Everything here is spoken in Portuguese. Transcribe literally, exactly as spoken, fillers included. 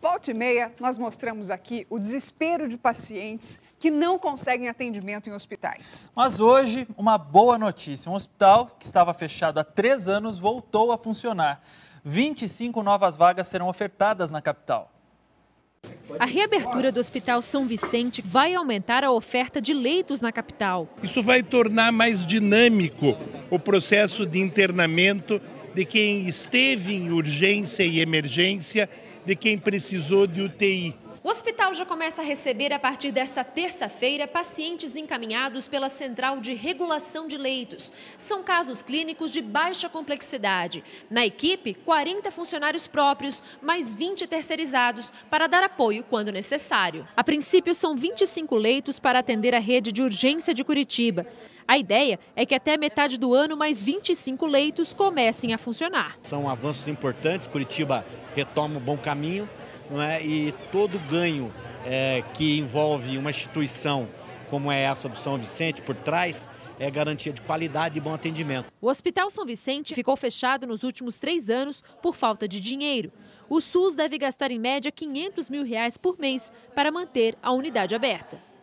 Volta e meia, nós mostramos aqui o desespero de pacientes que não conseguem atendimento em hospitais. Mas hoje, uma boa notícia. Um hospital que estava fechado há três anos voltou a funcionar. vinte e cinco novas vagas serão ofertadas na capital. A reabertura do Hospital São Vicente vai aumentar a oferta de leitos na capital. Isso vai tornar mais dinâmico o processo de internamento de quem esteve em urgência e emergência, de quem precisou de U T I. O hospital já começa a receber, a partir desta terça-feira, pacientes encaminhados pela Central de Regulação de Leitos. São casos clínicos de baixa complexidade. Na equipe, quarenta funcionários próprios, mais vinte terceirizados, para dar apoio quando necessário. A princípio, são vinte e cinco leitos para atender a rede de urgência de Curitiba. A ideia é que até metade do ano, mais vinte e cinco leitos comecem a funcionar. São avanços importantes, Curitiba retoma um bom caminho. Não é? E todo ganho é, que envolve uma instituição como é essa do São Vicente por trás é garantia de qualidade e bom atendimento. O Hospital São Vicente ficou fechado nos últimos três anos por falta de dinheiro. O SUS deve gastar em média quinhentos mil reais por mês para manter a unidade aberta.